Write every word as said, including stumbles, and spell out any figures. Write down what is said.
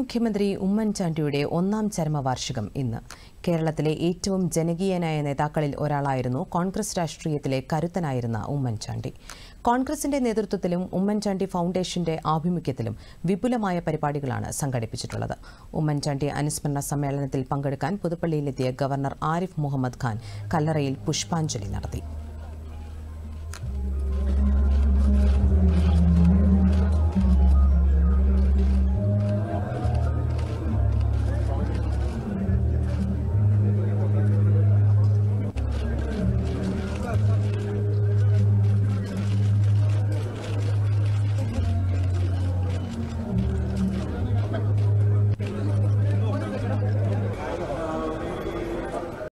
മുഖ്യമന്ത്രി ഉമ്മൻചാണ്ടിയുടെ ഒന്നാം ചരമവാർഷികം ഇന്ന്. കേരളത്തിലെ ഏറ്റവും ജനകീയനായ നേതാക്കളിൽ ഒരാളായിരുന്നു കോൺഗ്രസ് രാഷ്ട്രീയത്തിലെ കരുത്തനായിരുന്ന ഉമ്മൻചാണ്ടി. കോൺഗ്രസിന്റെ നേതൃത്വത്തിലും ഉമ്മൻചാണ്ടി ഫൗണ്ടേഷന്റെ ആഭിമുഖ്യത്തിലും വിപുലമായ പരിപാടികളാണ് സംഘടിപ്പിച്ചിട്ടുള്ളത്. ഉമ്മൻചാണ്ടി അനുസ്മരണ സമ്മേളനത്തിൽ പങ്കെടുക്കാൻ പുതുപ്പള്ളിയിലെത്തിയ ഗവർണർ ആരിഫ് മുഹമ്മദ് ഖാൻ കല്ലറയിൽ പുഷ്പാഞ്ജലി നടത്തി.